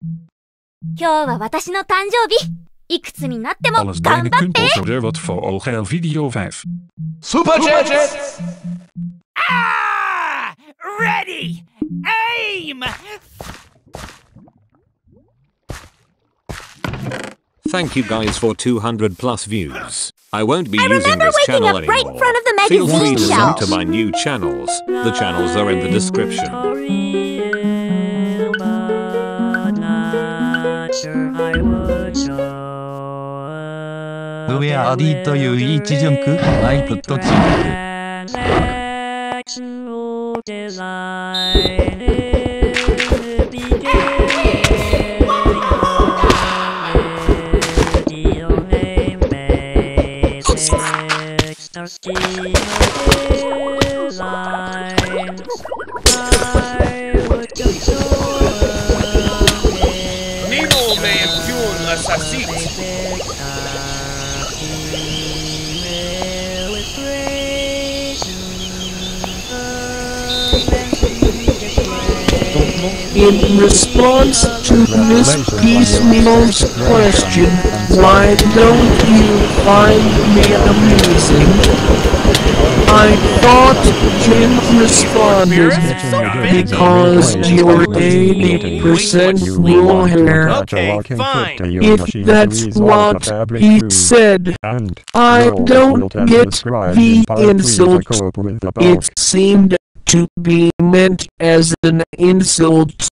今日は私の誕生日。いくつになっても頑 Alles 張 bijna って kunt of er wat voor Olga video 5. Super Gadget! Ah! Ready! Aim! Thank you guys for 200 plus views. I won't be I using remember this waking channel up right in anymore. front of the Feel free magazine to link shelf. to my new channels. The channels are in the description. Where are the to you each junk? I put to Nino me più l'assassino. In response to Miss Piecemeal's question, why don't you find me amazing? I thought Jim responded, because you're 80% real hair. Okay, fine. If that's what he said, I don't get the insult. It seemed to be meant as an insult.